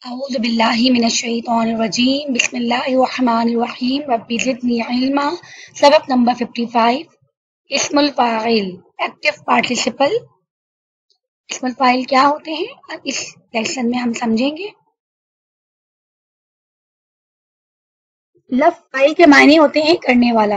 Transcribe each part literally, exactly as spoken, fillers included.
اعوذ باللہ من الشیطان الرجیم بسم اللہ الرحمن الرحیم رب زدنی علما۔ سبق نمبر پچپن، اسم الفاعل ایکٹیو پارٹیسپل۔ اسم الفاعل کیا ہوتے ہیں اب اس لیسن میں ہم سمجھیں گے۔ لفظ فاعل کے معنی ہوتے ہیں کرنے والا۔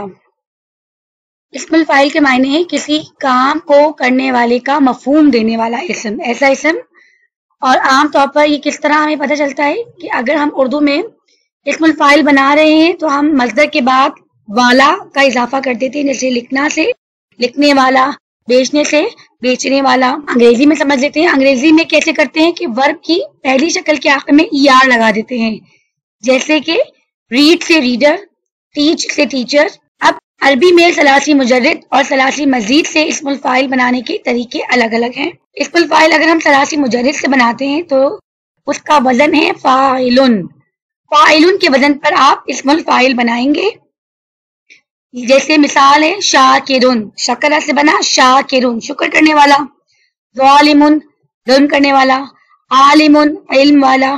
اسم الفاعل کے معنی ہے کسی کام کو کرنے والے کا مفہوم دینے والا اسم، ایسا اسم۔ اور عام طور پر یہ کس طرح ہمیں پتہ چلتا ہے کہ اگر ہم اردو میں اسم الفاعل بنا رہے ہیں تو ہم مصدر کے بعد والا کا اضافہ کر دیتے ہیں، جیسے لکھنا سے لکھنے والا، بیچنے سے بیچنے والا۔ انگریزی میں سمجھ لیتے ہیں، انگریزی میں کیسے کرتے ہیں کہ ورب کی پہلی شکل کے آخر میں ای آر لگا دیتے ہیں، جیسے کہ ریڈ سے ریڈر، ٹیچ سے ٹیچر۔ اب عربی میں ثلاثی مجرد اور ثلاثی مزید سے اسم الفاعل بنانے کے طریقے الگ الگ ہیں۔ اسم الفاعل اگر ہم ثلاثی مجرد سے بناتے ہیں تو اس کا وزن ہے فاعلن۔ فاعلن کے وزن پر آپ اسم الفاعل بنائیں گے، جیسے مثال ہے شاکرن، شکرہ سے بنا شاکرن، شکر کرنے والا۔ ظالمن، ظلم کرنے والا۔ عالمن، علم والا۔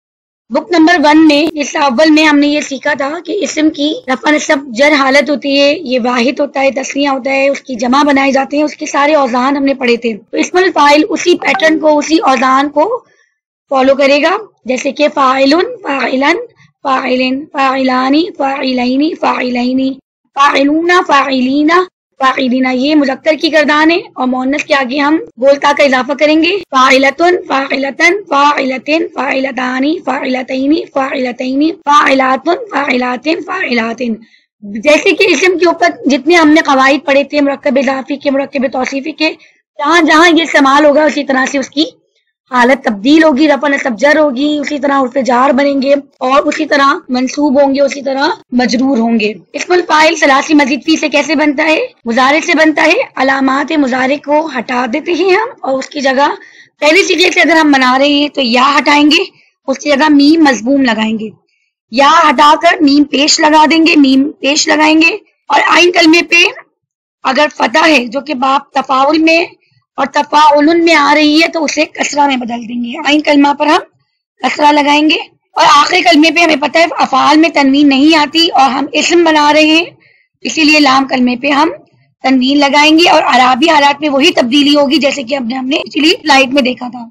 بک نمبر ون میں اس اول میں ہم نے یہ سیکھا تھا کہ اسم کی رفع نصب جر حالت ہوتی ہے، یہ واحد ہوتا ہے، تثنیہ ہوتا ہے، اس کی جمع بنائے جاتے ہیں، اس کے سارے اوزان ہم نے پڑھے تھے۔ تو اسم الفاعل اسی پیٹرن کو، اسی اوزان کو فالو کرے گا، جیسے کہ فاعلن، فاعلن، فاعلن، فاعلانی، فاعلین، فاعلین، فاعلون، فاعلین، فاعلین۔ یہ مذکر کی گردان ہے اور مؤنث کے آگے ہم گولتا کا اضافہ کریں گے۔ فاعلتن، فاعلتن، فاعلتن، فاعلتانی، فاعلتین، فاعلتین، فاعلاتن، فاعلاتن، فاعلاتن۔ جیسے کہ اسم کے اوپر جتنے ہم نے قواعد پڑھے تھے، مرکب اضافی کے، مرکب توصیفی کے، جہاں جہاں یہ استعمال ہوگا اسی طرح سے اس کی حالت تبدیل ہوگی، رفع نصب جر ہوگی، اسی طرح حرف جار بنیں گے اور اسی طرح منصوب ہوں گے، اسی طرح مجرور ہوں گے۔ اسم الفاعل ثلاثی مزید فی سے کیسے بنتا ہے؟ مضارع سے بنتا ہے۔ علامات مضارع کو ہٹا دیتے ہیں ہم اور اس کی جگہ پہلی صیغے سے اگر ہم بنا رہے ہیں تو یا ہٹائیں گے، اس کی جگہ میم مضموم لگائیں گے، یا ہٹا کر میم پیش لگا دیں گے، میم پیش لگائیں گے۔ اور عین کلمے پہ اگر فتح ہے جو کہ باب تفاعل میں اور تفاعلن میں آ رہی ہے تو اسے کسرہ میں بدل دیں گے، عین کلمہ پر ہم کسرہ لگائیں گے۔ اور آخری کلمے پہ ہمیں پتہ ہے افعال میں تنوین نہیں آتی اور ہم اسم بنا رہے ہیں، اسی لیے لام کلمے پہ ہم تنوین لگائیں گے اور اعرابی حالات میں وہی تبدیلی ہوگی جیسے کہ اب نے ہم نے پچھلی سلائیڈ میں دیکھا تھا۔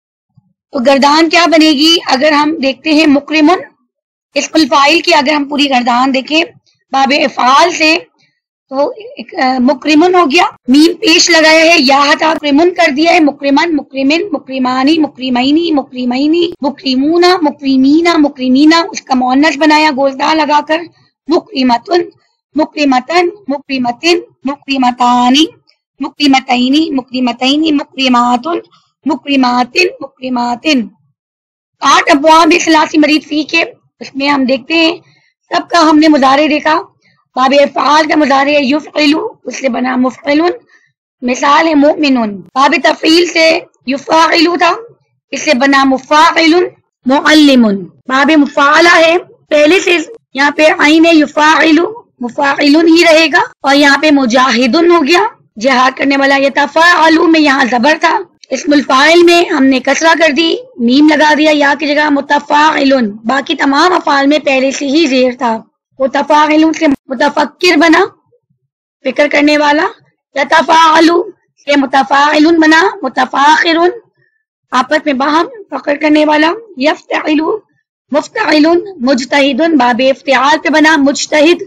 تو گردان کیا بنے گی؟ اگر ہم دیکھتے ہیں مکرمن، اسم الفاعل کی اگر ہم پوری گردان دیکھیں باب افعال سے تو مکرمن ہو گیا، میم پیش لگایا ہے، یا ہٹا مکرمن کر دیا ہے، مکرمن، مکرمن، مکرمانی، مکرمینی، مکرمینی، مکرمون، مکرمین، مکرمینا، اس کا مؤنث بنایا گولتا لگا کر، مکرمتن، مکرمتن، مکرمتن، مکرمتانی، مکرمتینی، مکرمتینی، مکرماتن، مکرماتن، مکرماتن۔ آٹھ ابواب ثلاثی مزید فی کے، اس میں ہم دیکھتے ہیں سب کا ہم نے مضارع دیکھا۔ باب افعال کا مضارع ہے یفعلو، اس سے بنا مفعلن، مثال ہے مؤمنن۔ باب تفعیل سے یفاعلو تھا، اس سے بنا مفاعلن، معلمن۔ باب مفاعلہ ہے، پہلے سے یہاں پہ عین یفاعلو، مفاعلن ہی رہے گا اور یہاں پہ مجاہدن ہو گیا، جہاد کرنے والا۔ یتفاعلو میں یہاں زبر تھا، اسم الفاعل میں ہم نے کسرہ کر دی، میم لگا دیا یا کی جگہ متفاعلن۔ باقی تمام افعال میں پہلے سے ہی زیر تھا۔ متفاعلن سے متفکر بنا، فکر کرنے والا۔ یتفاعلو سے متفاعلن بنا، متفاخرن، آپس میں باہم فخر کرنے والا۔ یفتعلو، مفتعلن، مجتہدن، باب افتعال پہ بنا مجتہد،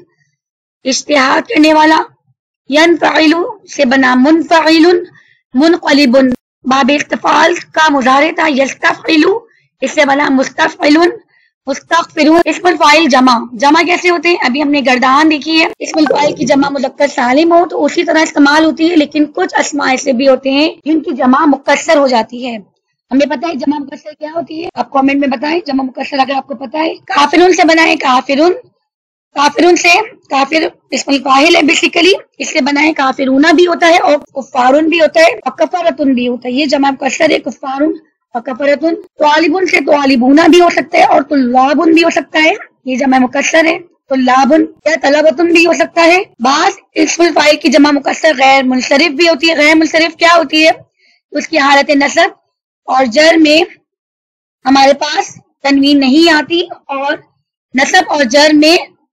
اجتہاد کرنے والا۔ ینفعلو سے بنا منفعلن، منقلبن، باب استفعال کا مضارع تھا یستفعلو، اس سے بنا مستفعلن، مستغفرون۔ اسم الفاعل جمع، جمع کیسے ہوتے ہیں؟ ابھی ہم نے گردان دیکھی ہے، اسم الفاعل کی جمع مذکر سالم ہو تو اسی طرح استعمال ہوتی ہے، لیکن کچھ اسماء ایسے بھی ہوتے ہیں جن کی جمع مکسر ہو جاتی ہے۔ ہمیں پتہ ہے جمع مکسر کیا ہوتی ہے؟ آپ کامنٹ میں بتائیں جمع مکسر اگر آپ کو پتہ ہے۔ کافرون سے بنائے کافرون، کافرون سے کافر اسم الفاعل ہے بیسیکلی، اس سے بنائے کافرونہ بھی ہوتا ہے اور کفارن بھی ہوتا ہے اور کفارتن بھی ہوتا ہے، یہ جمع مکسر ہے کفارن اور کفارتن۔ طالبن سے طالبونہ بھی ہو سکتا ہے اور طلابن بھی ہو سکتا ہے، یہ جمع مکسر ہے۔ طلابن یا طلبتن بھی ہو سکتا ہے۔ بعض اسم الفاعل کی جمع مکسر غیر منصرف بھی ہوتی ہے۔ غیر منصرف کیا ہوتی ہے؟ اس کی حالت نصب اور جر میں ہمارے پاس تنوین نہیں آتی اور نصب اور جر میں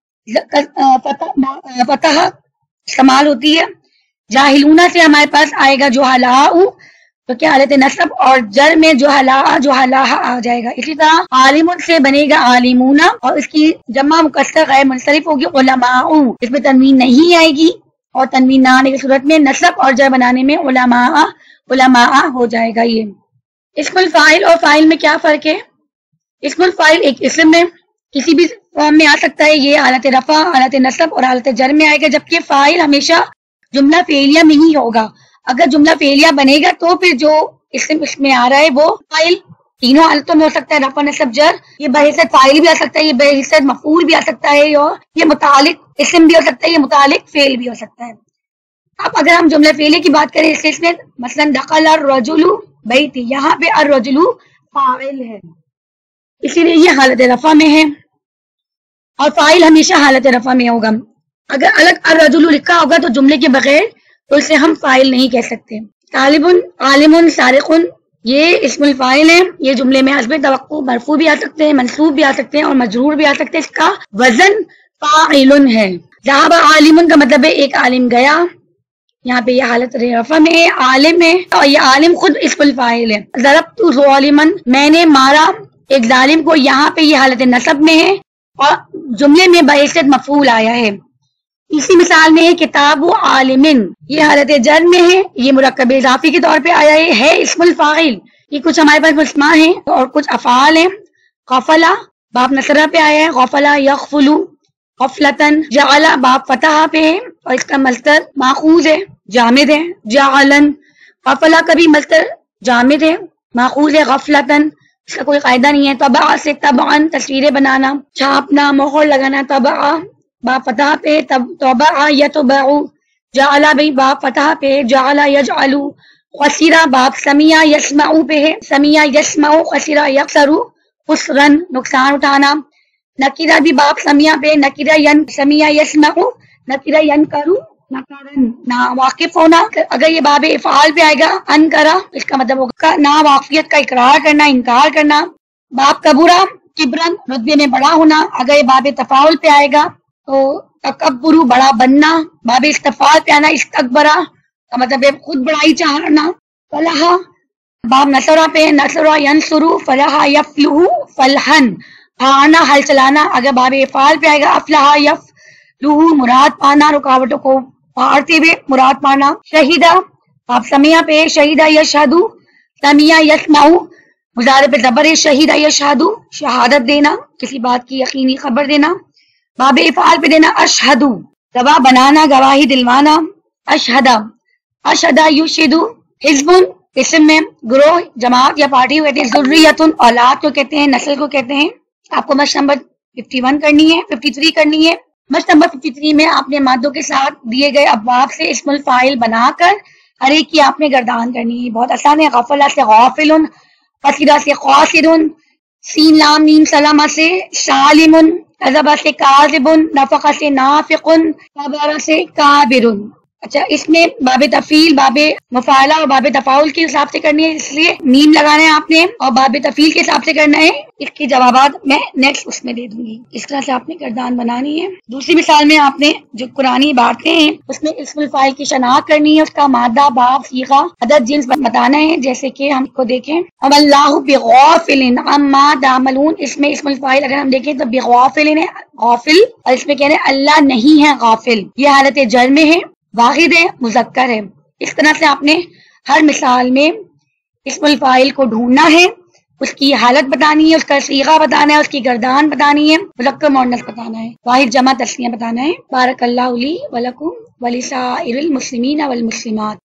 فتح استعمال ہوتی ہے. جاہلونا سے ہمارے پاس آئے گا جو حلا تو کیا حالت نصب اور جر میں جو حلا جو حلا آ جائے گا. اسی طرح عالم سے بنے گا عالمونا اور اس کی جمع مکسر غیر منصرف ہوگی علماء. اس میں تنوین نہیں آئے گی اور تنوین نہ آنے کی صورت میں نصب اور جر بنانے میں علماء علماء ہو جائے گا. یہ اسم الفاعل اور فاعل میں کیا فرق ہے؟ اسم الفاعل ایک اسم میں کسی بھی فارم میں آ سکتا ہے. یہ حالت رفع حالت نصب اور حالت جر میں آئے گا. جبکہ فاعل ہمیشہ جملہ فعلیہ میں ہی ہوگا. اگر جملہ فعلیہ بنے گا تو پھر جو اسم اس میں آ رہا ہے وہ فاعل تینوں حالتوں میں ہو سکتا ہے. رفع نصب جر یہ بحیثیت فاعل بھی آ سکتا ہے, یہ بحیثیت مفعول بھی آ سکتا ہے, اور یہ متعلق اسم بھی ہو سکتا ہے, یہ متعلق فعل بھی ہو سکتا ہے. اب اگر ہم جملہ فعلیہ کی بات کریں اس میں مثلا دخل الرجل بیتی, یہاں پہ الرجل فاعل ہے اسی لیے یہ حالت رفع میں ہے اور فاعل ہمیشہ حالت رفع میں ہوگا. اگر الگ الرجل لکھا ہوگا تو جملے کے بغیر تو اسے ہم فاعل نہیں کہہ سکتے. طالب عالم سارق یہ اسم الفاعل ہے. یہ جملے میں حسب توقع مرفوع بھی آ سکتے ہیں, منصوب بھی آ سکتے ہیں اور مجرور بھی آ سکتے ہیں. اس کا وزن فاعل ہے. ذهب عالم کا مطلب ہے ایک عالم گیا, یہاں پہ یہ حالت رفع میں ہے, عالم ہے اور یہ عالم خود اسم الفاعل ہے. ضربت ظالما میں نے مارا ایک ظالم کو, یہاں پہ یہ حالت نصب میں ہے اور جملے میں بحیثیت مفعول آیا ہے. اسی مثال میں ہے کتاب و عالمن, یہ حالت جر میں ہے, یہ مرکب اضافی کے طور پہ آیا ہے, ہے اسم الفاعل. یہ کچھ ہمارے پاس اسماء ہیں اور کچھ افعال ہیں. غفلا باب نصرہ پہ آیا ہے, غفلا یغفلو غفلتن. جعل باب فتح پہ ہے اور اس کا مصدر ماخوذ ہے, جامد ہے. جعلن غفلا کا بھی مصدر جامد ہے, ماخوذ ہے. غفلتن اس کا کوئی قاعدہ نہیں ہے. طبع سے طبعا تصویریں بنانا, چھاپنا, مہر لگانا. طبع با فتح پہ طبع یطبع. جعل بھی با فتح پہ جعل یجعل. خسرہ باب سمیع یسمع پہ ہے, سمیع یسمع. خسرہ یخسر خسرن نقصان اٹھانا. نکرہ بھی باب سمیع پہ نکرہ ین سمیع یسمع نکرہ ینکر نکرن. نا واقف ہونا اگر یہ باب افعال پہ آئے گا انکرہ اس کا مطلب ہوگا نا واقفیت کا اقرار کرنا, انکار کرنا. باب کبرہ کبرن رتبے میں بڑا ہونا, اگر یہ باب تفاعل پہ آئے گا تو تکبر بڑا بننا. باب استفعال پہ آنا استکبرہ کا مطلب ہے خود بڑائی چاہنا. فلاح باب نصرہ پہ نصرہ ینصر فلاح یفلح فلحن پھاڑنا حل چلانا, اگر باب افعال پہ آئے گا افلح یفلح مراد پانا, رکاوٹوں کو پھاڑتے ہوئے مراد پانا. شہیدہ باب سمیع پہ شہیدہ یشہد سمیع یسمع مضارع پہ زبر ہے. شہیدہ یشہد شہادت دینا, کسی بات کی یقینی خبر دینا. باب افعال پہ دینا اشہد گواہ بنانا, گواہی دلوانا. اشہدہ اشہدہ یشہد. حزب اسم میں گروہ جماعت یا پارٹی کو کہتے ہیں. ذریۃ اولاد کو کہتے ہیں, نسل کو کہتے ہیں. آپ کو مشق نمبر اکیاون کرنی ہے, ترپن کرنی ہے. مشق نمبر ترپن میں آپ نے مادوں کے ساتھ دیے گئے ابواب سے اسم الفاعل بنا کر ہر ایک کی آپ نے گردان کرنی ہے. بہت آسان ہے. غفلہ سے غافل, قصیدہ سے خاسر, سین لام میم سلامہ سے سالم, کذبہ سے کاذب, نفقہ سے نافق, کبر سے کابر. اچھا اس میں باب تفعیل باب مفاعلہ اور باب تفاعل کے حساب سے کرنی ہے, اس لیے میم لگانا ہے آپ نے, اور باب تفعیل کے حساب سے کرنا ہے. اس کے جوابات میں نیکسٹ اس میں دے دوں گی. اس طرح سے آپ نے گردان بنانی ہے. دوسری مثال میں آپ نے جو قرآنی باتیں ہیں اس میں اسم الفاعل کی شناخت کرنی ہے, اس کا مادہ باب صیغہ عدد جنس بتانا ہے. جیسے کہ ہم کو دیکھیں اب اللہ بغافل عما تعملون, اس میں اسم الفاعل اگر ہم دیکھیں تو بغافل ہے غافل, اور اس میں کہہ رہے ہیں اللہ نہیں ہے غافل. یہ حالت جر میں ہے, واحد ہے, مذکر ہے. اس طرح سے آپ نے ہر مثال میں اسم الفاعل کو ڈھونڈنا ہے, اس کی حالت بتانی ہے, اس کا صیغہ بتانا ہے, اس کی گردان بتانی ہے, مذکر مؤنث بتانا ہے, واحد جمع تسنیہ بتانا ہے. بارک اللہ لی ولکم ولسائر المسلمین والمسلمات.